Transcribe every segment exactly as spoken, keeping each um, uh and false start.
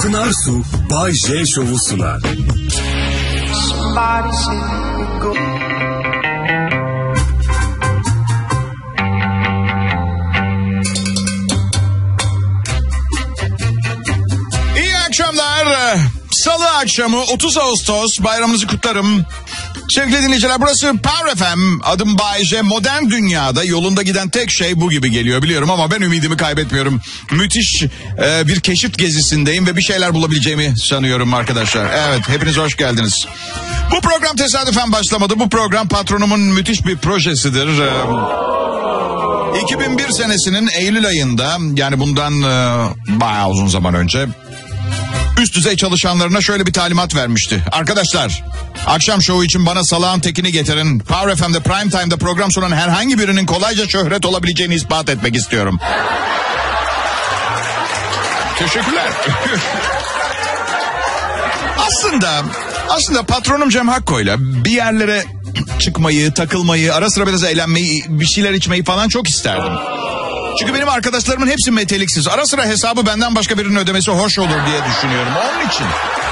Pınar Su, Bay J Show'u sunar. İyi akşamlar. Salı akşamı otuz Ağustos, bayramınızı kutlarım. Sevgili dinleyiciler, burası Power F M. Adım Bay J. Modern dünyada yolunda giden tek şey bu gibi geliyor biliyorum ama ben ümidimi kaybetmiyorum. Müthiş e, bir keşif gezisindeyim ve bir şeyler bulabileceğimi sanıyorum arkadaşlar. Evet, hepiniz hoş geldiniz. Bu program tesadüfen başlamadı. Bu program patronumun müthiş bir projesidir. E, iki bin bir senesinin Eylül ayında, yani bundan e, bayağı uzun zaman önce, üst düzey çalışanlarına şöyle bir talimat vermişti. Arkadaşlar, akşam şovu için bana salağın tekini getirin. Power F M'de prime time'da program sunan herhangi birinin kolayca şöhret olabileceğini ispat etmek istiyorum. Teşekkürler. aslında aslında patronum Cem Hakko'yla bir yerlere çıkmayı, takılmayı, ara sıra biraz eğlenmeyi, bir şeyler içmeyi falan çok isterdim. Çünkü benim arkadaşlarımın hepsi meteliksiz. Ara sıra hesabı benden başka birinin ödemesi hoş olur diye düşünüyorum. Onun için.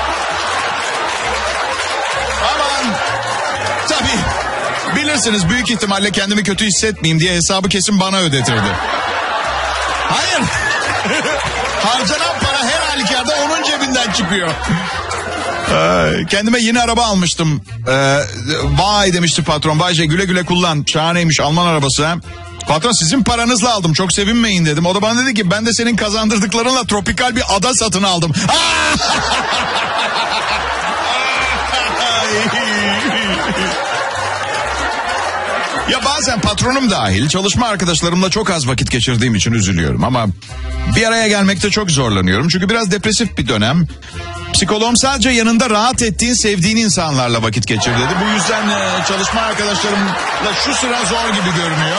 Aman. Tabii. Bilirsiniz, büyük ihtimalle kendimi kötü hissetmeyeyim diye hesabı kesin bana ödetirdi. Hayır. Harcanan para her halükarda onun cebinden çıkıyor. Ee, kendime yeni araba almıştım. Ee, vay demişti patron. Vay şey, güle güle kullan. Şahaneymiş, Alman arabası ha. Patron, sizin paranızla aldım, çok sevinmeyin dedim. O da bana dedi ki ben de senin kazandırdıklarınla tropikal bir ada satın aldım. Ya bazen patronum dahil çalışma arkadaşlarımla çok az vakit geçirdiğim için üzülüyorum. Ama bir araya gelmekte çok zorlanıyorum. Çünkü biraz depresif bir dönem. Psikoloğum sadece yanında rahat ettiğin, sevdiğin insanlarla vakit geçir dedi. Bu yüzden çalışma arkadaşlarımla şu sıra zor gibi görünüyor.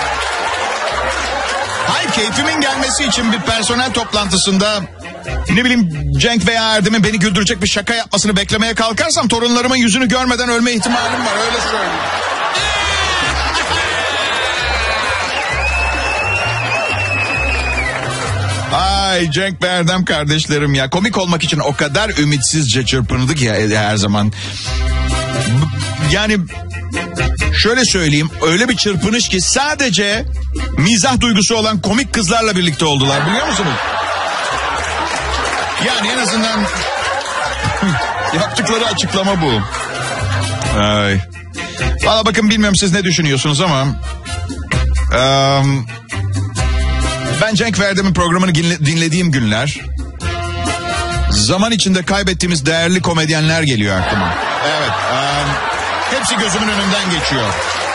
Hayır, keyfimin gelmesi için bir personel toplantısında ne bileyim Cenk veya Erdem'in beni güldürecek bir şaka yapmasını beklemeye kalkarsam torunlarımın yüzünü görmeden ölme ihtimalim var, öyle söyleyeyim. Ay Cenk ve Erdem kardeşlerim ya, komik olmak için o kadar ümitsizce çırpınırdık ya her zaman. Yani şöyle söyleyeyim, öyle bir çırpınış ki sadece mizah duygusu olan komik kızlarla birlikte oldular, biliyor musunuz? Yani en azından yaptıkları açıklama bu. Ay. Valla bakın, bilmiyorum siz ne düşünüyorsunuz ama um, ben Cenk ve Erdem'in programını dinlediğim günler, zaman içinde kaybettiğimiz değerli komedyenler geliyor aklıma. Evet. Um, hepsi gözümün önünden geçiyor.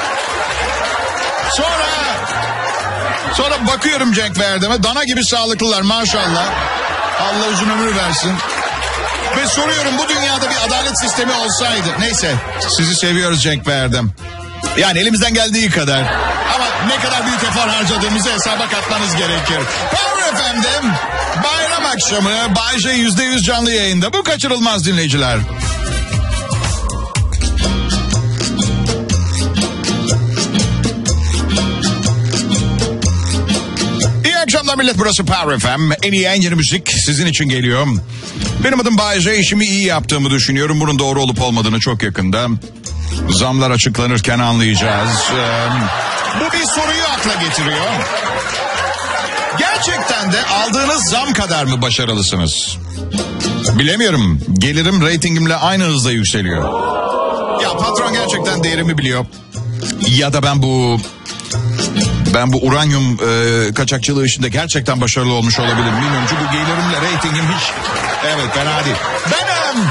Sonra sonra bakıyorum Cenk ve Erdem'e, dana gibi sağlıklılar maşallah. Allah uzun ömür versin. Ve soruyorum, bu dünyada bir adalet sistemi olsaydı. Neyse, sizi seviyoruz Cenk ve Erdem. Yani elimizden geldiği kadar. Ama ne kadar büyük efor harcadığımızı hesaba katmanız gerekir. Power F M'de bayram akşamı Bay J yüzde yüz canlı yayında. Bu kaçırılmaz dinleyiciler. İyi akşamlar millet, burası Power F M. En iyi en yeni müzik sizin için geliyor. Benim adım Bay J, işimi iyi yaptığımı düşünüyorum. Bunun doğru olup olmadığını çok yakında zamlar açıklanırken anlayacağız. Ee, bu bir soruyu akla getiriyor. Gerçekten de aldığınız zam kadar mı başarılısınız? Bilemiyorum. Gelirim reytingimle aynı hızla yükseliyor. Ya patron gerçekten değerimi biliyor. Ya da ben bu... Ben bu uranyum e, kaçakçılığı işinde gerçekten başarılı olmuş olabilirim. Bilmiyorum, çünkü gelirimle reytingim hiç... Evet, fena değil. Benim...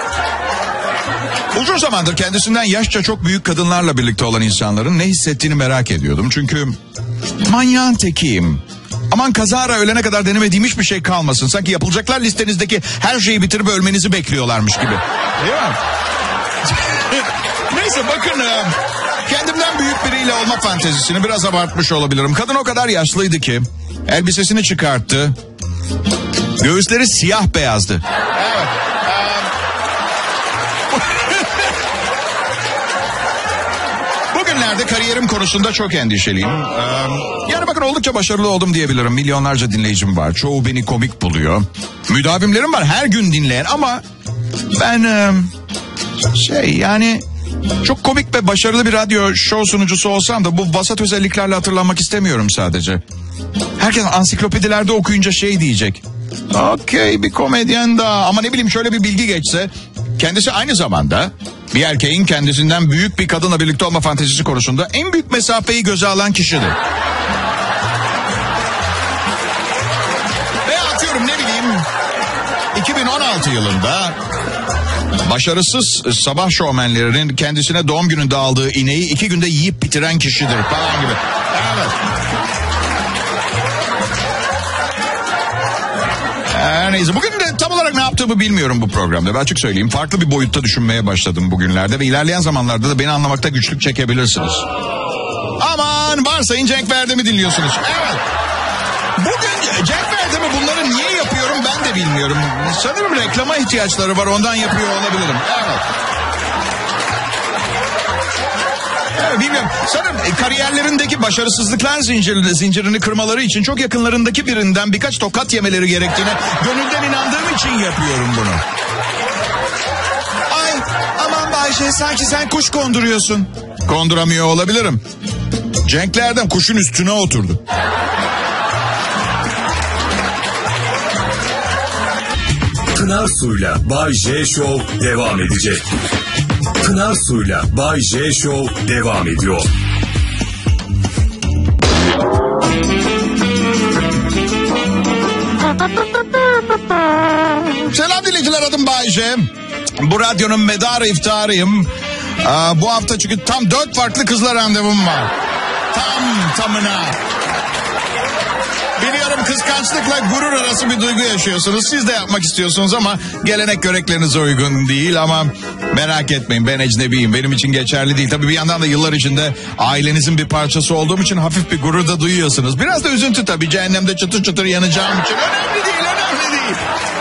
Uzun zamandır kendisinden yaşça çok büyük kadınlarla birlikte olan insanların ne hissettiğini merak ediyordum. Çünkü manyağın tekiyim. Aman kazara ölene kadar denemediğim hiçbir şey kalmasın. Sanki yapılacaklar listenizdeki her şeyi bitirip ölmenizi bekliyorlarmış gibi. Değil mi? Neyse bakın... Kendimden büyük biriyle olma fantezisini biraz abartmış olabilirim. Kadın o kadar yaşlıydı ki elbisesini çıkarttı. Göğüsleri siyah beyazdı. Evet. Bugünlerde kariyerim konusunda çok endişeliyim. Ee, yani bakın oldukça başarılı oldum diyebilirim. Milyonlarca dinleyicim var. Çoğu beni komik buluyor. Müdavimlerim var her gün dinleyen ama ben e, şey yani çok komik ve başarılı bir radyo show sunucusu olsam da bu vasat özelliklerle hatırlanmak istemiyorum sadece. Herkes ansiklopedilerde okuyunca şey diyecek. Okey, bir komedyen daha. Ama ne bileyim şöyle bir bilgi geçse. Kendisi aynı zamanda bir erkeğin kendisinden büyük bir kadınla birlikte olma fantezisi konusunda en büyük mesafeyi göze alan kişidir. Ve atıyorum ne bileyim iki bin on altı yılında başarısız sabah şovmenlerinin kendisine doğum gününde aldığı ineği iki günde yiyip bitiren kişidir falan gibi. Evet. Her neyse, bugün de tam olarak ne yaptığımı bilmiyorum bu programda. Ben açık söyleyeyim, farklı bir boyutta düşünmeye başladım bugünlerde ve ilerleyen zamanlarda da beni anlamakta güçlük çekebilirsiniz. Aman varsayın Cenk Verdem'i dinliyorsunuz. Evet. Bugün Cenk Verdem'i bunları niye yapıyorum ben de bilmiyorum. Sanırım reklama ihtiyaçları var, ondan yapıyor olabilirim. Evet. Evet, bilmiyorum. Sanırım kariyerlerindeki başarısızlıklar zincirini, zincirini kırmaları için çok yakınlarındaki birinden birkaç tokat yemeleri gerektiğine gönülden inandığım için yapıyorum bunu. Ay aman Bayşe, sanki sen kuş konduruyorsun. Konduramıyor olabilirim. Cenk Verdem kuşun üstüne oturdu. Pınar Su'yla Bay J Show devam edecek. Pınar Su'yla Bay J Show devam ediyor. Selam dinleyiciler, adım Bay J. Bu radyonun medarı iftarıyım. Aa, bu hafta çünkü tam dört farklı kızla randevum var. Tam tamına. Biliyorum kıskançlıkla gurur arası bir duygu yaşıyorsunuz. Siz de yapmak istiyorsunuz ama gelenek göreklerinize uygun değil. Ama merak etmeyin, ben ecnebiyim. Benim için geçerli değil. Tabii bir yandan da yıllar içinde ailenizin bir parçası olduğum için hafif bir gurur da duyuyorsunuz. Biraz da üzüntü tabii, cehennemde çıtır çıtır yanacağım için. Önemli değil, önemli değil.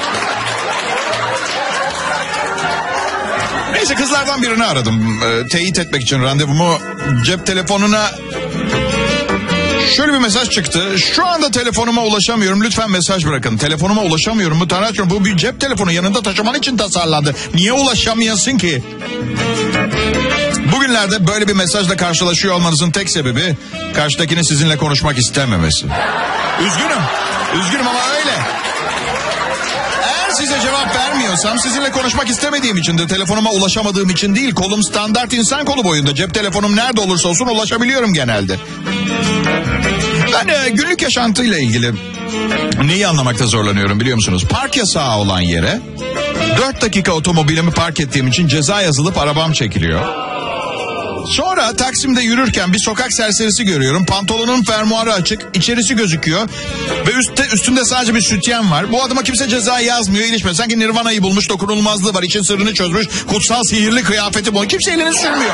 Neyse, kızlardan birini aradım. E, teyit etmek için randevumu. Cep telefonuna şöyle bir mesaj çıktı. Şu anda telefonuma ulaşamıyorum. Lütfen mesaj bırakın. Telefonuma ulaşamıyorum mu? Tanrıçım, bu bir cep telefonu, yanında taşıman için tasarlandı. Niye ulaşamıyorsun ki? Bugünlerde böyle bir mesajla karşılaşıyor olmanızın tek sebebi karşıdakinin sizinle konuşmak istememesi. Üzgünüm. Üzgünüm ama öyle. Eğer size cevap vermiyorsam sizinle konuşmak istemediğim için de, telefonuma ulaşamadığım için değil. Kolum standart insan kolu boyunda. Cep telefonum nerede olursa olsun ulaşabiliyorum genelde. Ben e, günlük yaşantıyla ilgili neyi anlamakta zorlanıyorum biliyor musunuz? Park yasağı olan yere dört dakika otomobilimi park ettiğim için ceza yazılıp arabam çekiliyor. Sonra Taksim'de yürürken bir sokak serserisi görüyorum. Pantolonun fermuarı açık, içerisi gözüküyor ve üstte, üstünde sadece bir sütyen var. Bu adama kimse ceza yazmıyor, ilişmiyor. Sanki Nirvana'yı bulmuş, dokunulmazlığı var, için sırrını çözmüş, kutsal sihirli kıyafeti bu. Kimse elini sürmüyor.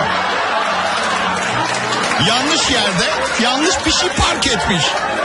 Yanlış yerde yanlış bir şey park etmiş.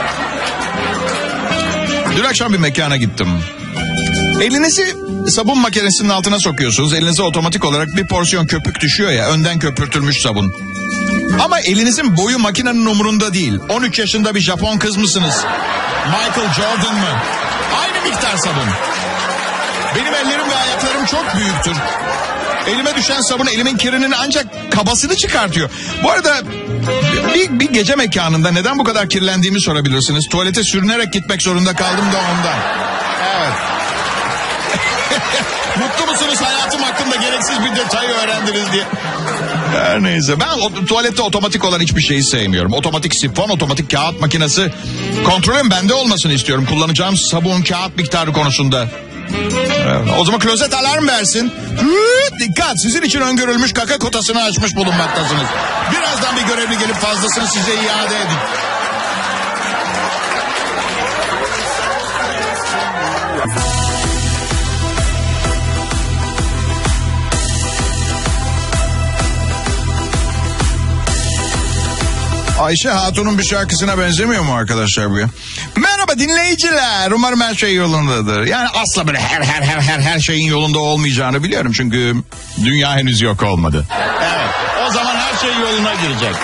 Dün akşam bir mekana gittim. Elinizi sabun makinesinin altına sokuyorsunuz. Elinize otomatik olarak bir porsiyon köpük düşüyor ya, önden köpürtülmüş sabun. Ama elinizin boyu makinenin umurunda değil. on üç yaşında bir Japon kız mısınız? Michael Jordan mı? Aynı miktar sabun. Benim ellerim ve ayaklarım çok büyüktür. Elime düşen sabun elimin kirinin ancak kabasını çıkartıyor. Bu arada bir, bir gece mekanında neden bu kadar kirlendiğimi sorabilirsiniz. Tuvalete sürünerek gitmek zorunda kaldım da ondan. Evet. Mutlu musunuz hayatım hakkında gereksiz bir detayı öğrendiniz diye. Her neyse, ben o, tuvalette otomatik olan hiçbir şeyi sevmiyorum. Otomatik sifon, otomatik kağıt makinesi. Kontrolün bende olmasını istiyorum kullanacağım sabun kağıt miktarı konusunda. Evet. O zaman klozet alarm versin. Hıı, dikkat, sizin için öngörülmüş kaka kotasını açmış bulunmaktasınız. Birazdan bir görevli gelip fazlasını size iade edin. Ayşe Hatun'un bir şarkısına benzemiyor mu arkadaşlar bu ya? Merhaba dinleyiciler. Umarım her şey yolundadır. Yani asla böyle her her her her her şeyin yolunda olmayacağını biliyorum. Çünkü dünya henüz yok olmadı. Evet. O zaman her şey yoluna girecek.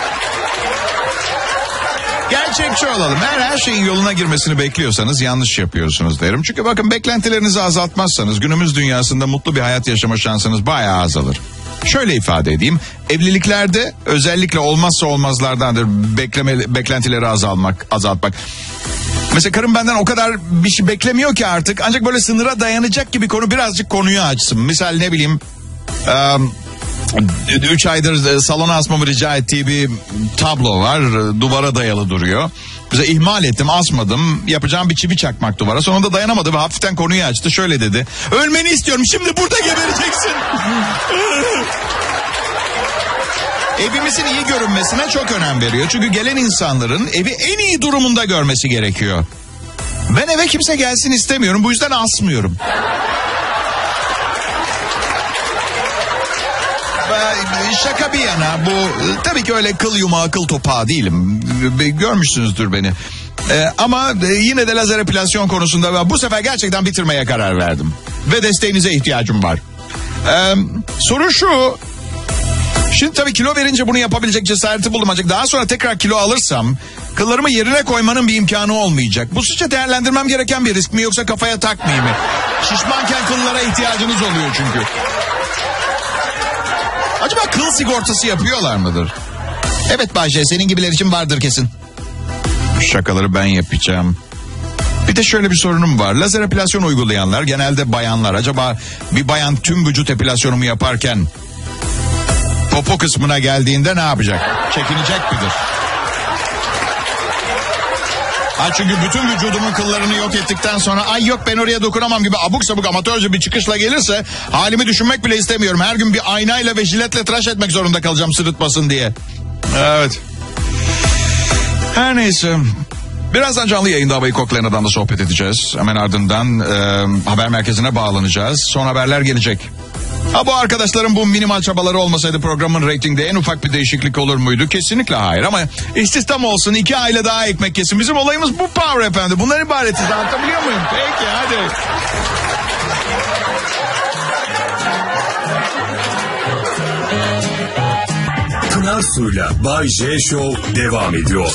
Gerçekçi olalım. Eğer her şeyin yoluna girmesini bekliyorsanız yanlış yapıyorsunuz derim. Çünkü bakın, beklentilerinizi azaltmazsanız günümüz dünyasında mutlu bir hayat yaşama şansınız bayağı azalır. Şöyle ifade edeyim. Evliliklerde özellikle olmazsa olmazlardandır bekleme, beklentileri azalmak, azaltmak. Mesela karım benden o kadar bir şey beklemiyor ki artık. Ancak böyle sınıra dayanacak gibi konu birazcık konuyu açsın. Misal ne bileyim... Um, Üç aydır salona asmamı rica ettiği bir tablo var. Duvara dayalı duruyor. Bize ihmal ettim, asmadım. Yapacağım bir çivi çakmak duvara. Sonunda dayanamadı ve hafiften konuyu açtı. Şöyle dedi. Ölmeni istiyorum, şimdi burada gebereceksin. Evimizin iyi görünmesine çok önem veriyor. Çünkü gelen insanların evi en iyi durumunda görmesi gerekiyor. Ben eve kimse gelsin istemiyorum. Bu yüzden asmıyorum. Şaka bir yana, bu tabii ki öyle kıl yumağı kıl topağı değilim. Görmüşsünüzdür beni. Ee, ama yine de lazer epilasyon konusunda ben bu sefer gerçekten bitirmeye karar verdim. Ve desteğinize ihtiyacım var. Ee, sorun şu. Şimdi tabii kilo verince bunu yapabilecek cesareti buldum. Ancak daha sonra tekrar kilo alırsam kıllarımı yerine koymanın bir imkanı olmayacak. Bu sizce değerlendirmem gereken bir risk mi, yoksa kafaya takmayayım mı? Şişmanken kıllara ihtiyacınız oluyor çünkü. Acaba kıl sigortası yapıyorlar mıdır? Evet Bayce, senin gibiler için vardır kesin. Şakaları ben yapacağım. Bir de şöyle bir sorunum var. Lazer epilasyon uygulayanlar genelde bayanlar. Acaba bir bayan tüm vücut epilasyonumu yaparken popo kısmına geldiğinde ne yapacak? Çekinecek midir? Ha, çünkü bütün vücudumun kıllarını yok ettikten sonra ay yok ben oraya dokunamam gibi abuk sabuk amatörce bir çıkışla gelirse halimi düşünmek bile istemiyorum. Her gün bir aynayla ve jiletle tıraş etmek zorunda kalacağım sırıtmasın diye. Evet. Her neyse. Birazdan canlı yayında havayı koklayan adamla sohbet edeceğiz. Hemen ardından e, haber merkezine bağlanacağız. Son haberler gelecek. Ha, bu arkadaşların bu minimal çabaları olmasaydı programın reytingde en ufak bir değişiklik olur muydu? Kesinlikle hayır, ama istihdam olsun, iki aile daha ekmek yesin. Bizim olayımız bu Power efendi. Bundan ibaretiz, anlatabiliyor muyum? Peki hadi. Pınar Su'yla Bay J Show devam ediyor.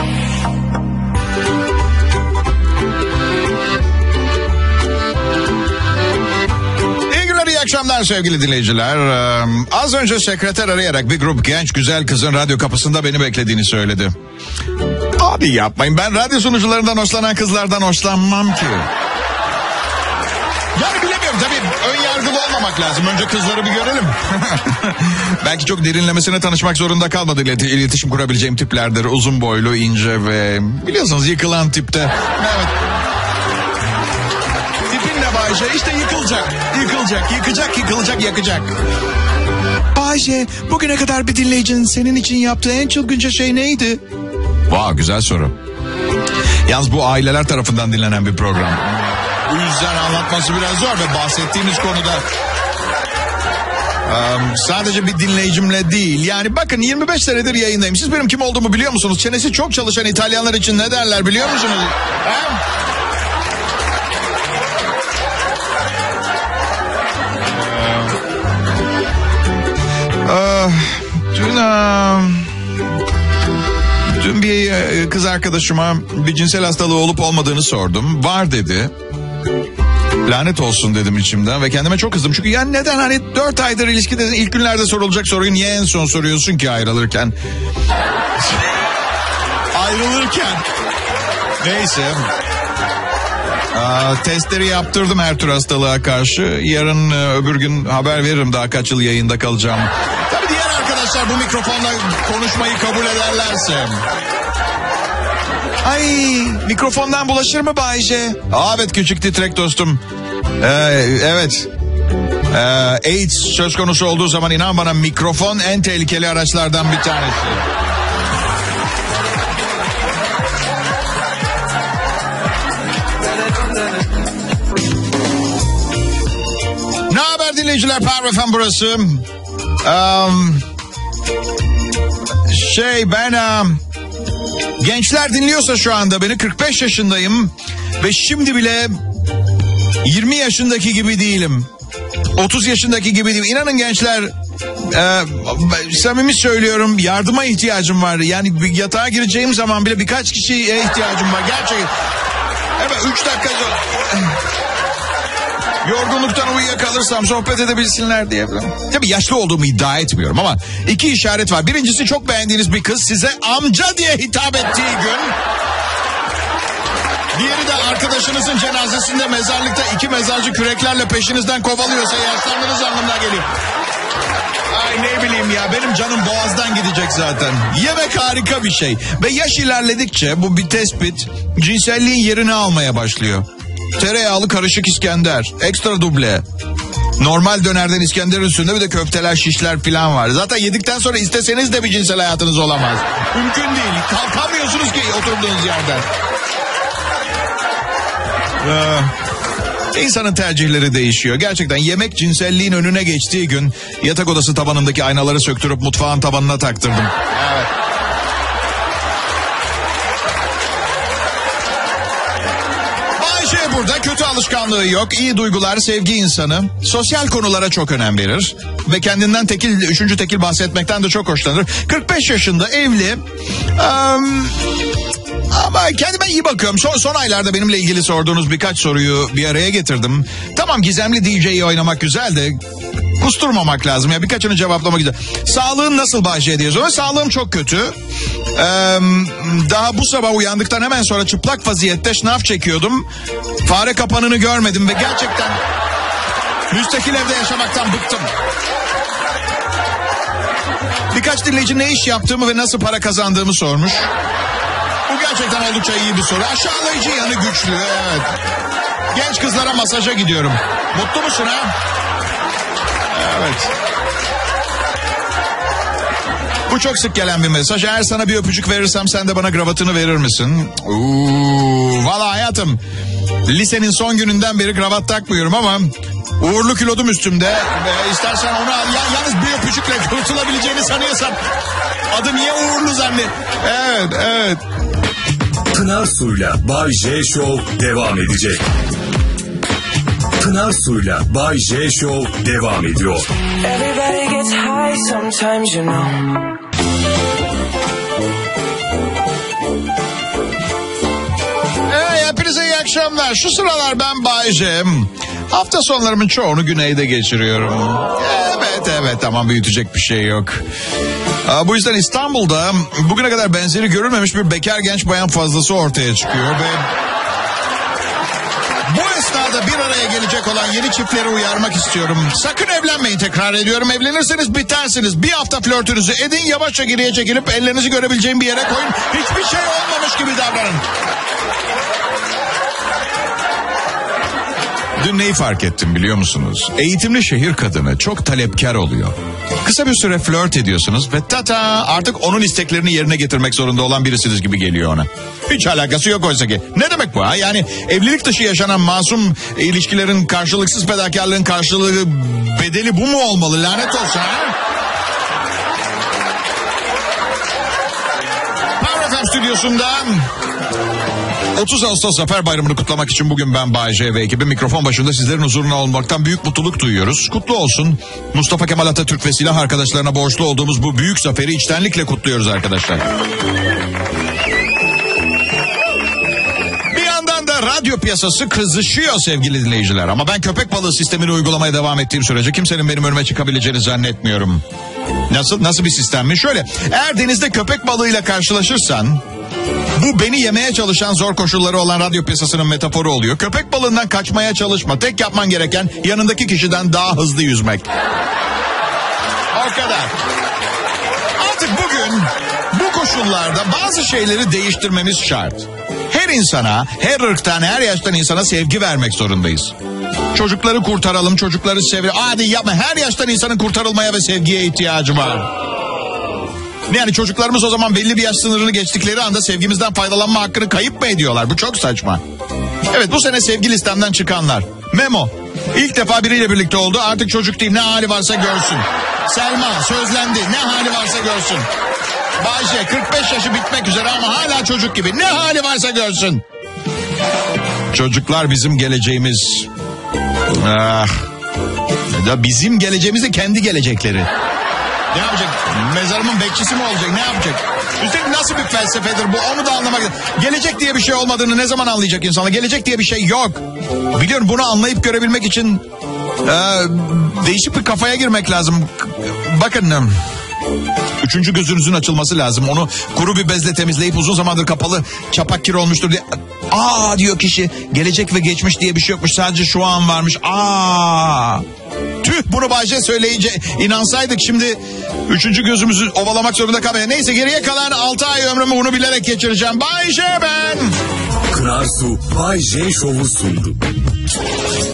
İyi akşamlar sevgili dinleyiciler. Ee, az önce sekreter arayarak bir grup genç güzel kızın radyo kapısında beni beklediğini söyledi. Abi yapmayın, ben radyo sunucularından hoşlanan kızlardan hoşlanmam ki. Yani bilemiyorum tabii, ön yargılı olmamak lazım. Önce kızları bir görelim. Belki çok derinlemesine tanışmak zorunda kalmadı. İletişim kurabileceğim tiplerdir. Uzun boylu, ince ve biliyorsunuz yıkılan tipte. Evet. Bayce işte yıkılacak, yıkılacak, yıkacak, yıkılacak, yakacak. Bayce, bugüne kadar bir dinleyicinin senin için yaptığı en çılgınca şey neydi? Vay, güzel soru. Yalnız bu aileler tarafından dinlenen bir program. Bu yüzden anlatması biraz zor ve bahsettiğimiz konuda um, sadece bir dinleyicimle değil. Yani bakın, yirmi beş senedir yayındayım. Siz benim kim olduğumu biliyor musunuz? Çenesi çok çalışan İtalyanlar için ne derler biliyor musunuz? He? Ee, dün, dün bir kız arkadaşıma bir cinsel hastalığı olup olmadığını sordum. Var dedi. Lanet olsun dedim içimden ve kendime çok kızdım. Çünkü yani neden, hani dört aydır ilişkide ilk günlerde sorulacak soruyu niye en son soruyorsun ki ayrılırken? Ayrılırken. Neyse. Aa, testleri yaptırdım her tür hastalığa karşı. Yarın öbür gün haber veririm daha kaç yıl yayında kalacağım. Tabii diğer arkadaşlar bu mikrofonla konuşmayı kabul ederlerse. Ay, mikrofondan bulaşır mı Bayce? Aa, evet küçük titrek dostum. Ee, evet. Ee, AIDS söz konusu olduğu zaman inan bana mikrofon en tehlikeli araçlardan bir tanesi. Ne haber dinleyiciler? Power F M burası. Um, şey ben um, gençler dinliyorsa şu anda beni, kırk beş yaşındayım ve şimdi bile yirmi yaşındaki gibi değilim. otuz yaşındaki gibi değilim. İnanın gençler, Ee, samimi söylüyorum, yardıma ihtiyacım var. Yani bir yatağa gireceğim zaman bile birkaç kişiye ihtiyacım var. Gerçekten. Evet, üç dakika sonra. Yorgunluktan uyuyakalırsam sohbet edebilsinler diye. Tabii yaşlı olduğumu iddia etmiyorum ama iki işaret var. Birincisi, çok beğendiğiniz bir kız size amca diye hitap ettiği gün. Diğeri de arkadaşınızın cenazesinde mezarlıkta iki mezarcı küreklerle peşinizden kovalıyorsa yaşlandığınız anlamına geliyor. Ay ne bileyim ya, benim canım boğazdan gidecek zaten. Yemek harika bir şey. Ve yaş ilerledikçe bu bir tespit, cinselliğin yerini almaya başlıyor. Tereyağlı karışık İskender, ekstra duble. Normal dönerden İskender üstünde bir de köfteler, şişler falan var. Zaten yedikten sonra isteseniz de bir cinsel hayatınız olamaz. Mümkün değil. Kalkamıyorsunuz ki oturduğunuz yerden. Ee, insanın tercihleri değişiyor. Gerçekten yemek cinselliğin önüne geçtiği gün yatak odası tabanındaki aynaları söktürüp mutfağın tabanına taktırdım. Evet. Bayşe burada, kötü alışkanlığı yok. İyi duygular, sevgi insanı. Sosyal konulara çok önem verir. Ve kendinden tekil, üçüncü tekil bahsetmekten de çok hoşlanır. kırk beş yaşında, evli. Um, Ama kendime iyi bakıyorum. Son, son aylarda benimle ilgili sorduğunuz birkaç soruyu bir araya getirdim. Tamam, gizemli D J'yi oynamak güzel de kusturmamak lazım. Ya birkaçını cevaplamak güzel. Sağlığın nasıl Bayşe diye soruyor. Sağlığım çok kötü. Ee, daha bu sabah uyandıktan hemen sonra çıplak vaziyette şınav çekiyordum. Fare kapanını görmedim ve gerçekten müstakil evde yaşamaktan bıktım. Birkaç dinleyici ne iş yaptığımı ve nasıl para kazandığımı sormuş. Bu gerçekten oldukça iyi bir soru. Aşağılayıcı yanı güçlü, evet. Genç kızlara masaja gidiyorum. Mutlu musun ha? Evet. Bu çok sık gelen bir mesaj. Eğer sana bir öpücük verirsem sen de bana kravatını verir misin? Uuu, valla hayatım, lisenin son gününden beri kravat takmıyorum ama uğurlu kilodum üstümde. Ve istersen onu al. Ya, yalnız bir öpücükle kurtulabileceğini sanıyorsan adı niye uğurlu zannet? Evet, evet. Pınar Su'yla Bay J Show devam edecek. Pınar Su'yla Bay J Show devam ediyor. Everybody gets high sometimes, you know. Hey, hepinize iyi akşamlar. Şu sıralar ben Bay J. Hafta sonlarımın çoğunu güneyde geçiriyorum. Evet evet, tamam, büyütecek bir şey yok. Bu yüzden İstanbul'da bugüne kadar benzeri görülmemiş bir bekar genç bayan fazlası ortaya çıkıyor ve bu esnada bir araya gelecek olan yeni çiftleri uyarmak istiyorum. Sakın evlenmeyin, tekrar ediyorum. Evlenirseniz bitersiniz. Bir hafta flörtünüzü edin, yavaşça geriye çekilip ellerinizi görebileceğim bir yere koyun. Hiçbir şey olmamış gibi davranın. Dün neyi fark ettim biliyor musunuz? Eğitimli şehir kadını çok talepkar oluyor. Kısa bir süre flört ediyorsunuz ve tata, artık onun isteklerini yerine getirmek zorunda olan birisiniz gibi geliyor ona. Hiç alakası yok oysa ki. Ne demek bu ha? Yani evlilik dışı yaşanan masum ilişkilerin karşılıksız fedakarlığın karşılığı, bedeli bu mu olmalı? Lanet olsun ha? Power F M stüdyosunda otuz Ağustos Zafer Bayramı'nı kutlamak için bugün ben Bay J ve ekibi mikrofon başında sizlerin huzuruna olmaktan büyük mutluluk duyuyoruz. Kutlu olsun. Mustafa Kemal Atatürk ve silah arkadaşlarına borçlu olduğumuz bu büyük zaferi içtenlikle kutluyoruz arkadaşlar. Bir yandan da radyo piyasası kızışıyor sevgili dinleyiciler. Ama ben köpek balığı sistemini uygulamaya devam ettiğim sürece kimsenin benim önüme çıkabileceğini zannetmiyorum. Nasıl? Nasıl bir sistem mi? Şöyle, eğer denizde köpek balığıyla karşılaşırsan, bu beni yemeye çalışan zor koşulları olan radyo piyasasının metaforu oluyor. Köpek balığından kaçmaya çalışma. Tek yapman gereken yanındaki kişiden daha hızlı yüzmek. O kadar. Artık bugün bu koşullarda bazı şeyleri değiştirmemiz şart. Her insana, her ırktan, her yaştan insana sevgi vermek zorundayız. Çocukları kurtaralım, çocukları sevelim. Hadi yapma, her yaştan insanın kurtarılmaya ve sevgiye ihtiyacı var. Yani çocuklarımız o zaman belli bir yaş sınırını geçtikleri anda sevgimizden faydalanma hakkını kayıp mı ediyorlar? Bu çok saçma. Evet, bu sene sevgi listemden çıkanlar. Memo, ilk defa biriyle birlikte oldu, artık çocuk değil, ne hali varsa görsün. Selma, sözlendi, ne hali varsa görsün. Bayşe, kırk beş yaşı bitmek üzere ama hala çocuk gibi, ne hali varsa görsün. Çocuklar bizim geleceğimiz. Ah. Ya bizim geleceğimiz de kendi gelecekleri. Ne yapacak? Mezarımın bekçisi mi olacak? Ne yapacak? Üstelik nasıl bir felsefedir bu? Onu da anlamak. Gelecek diye bir şey olmadığını ne zaman anlayacak insanlar? Gelecek diye bir şey yok. Biliyorum, bunu anlayıp görebilmek için e, değişik bir kafaya girmek lazım. Bakın, üçüncü gözünüzün açılması lazım. Onu kuru bir bezle temizleyip uzun zamandır kapalı, çapak kir olmuştur diye. Aa diyor kişi, gelecek ve geçmiş diye bir şey yokmuş, sadece şu an varmış. Aa. Tüh, bunu Bayce söyleyince inansaydık şimdi üçüncü gözümüzü ovalamak zorunda kalmayız. Neyse, geriye kalan altı ay ömrümü bunu bilerek geçireceğim. Bayce ben. Pınar Su Bay J Show'u sundu.